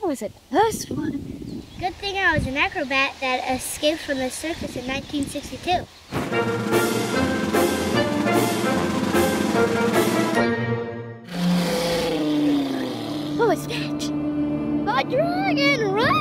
was a close one. Good thing I was an acrobat that escaped from the circus in 1962. What was that? A dragon! Run!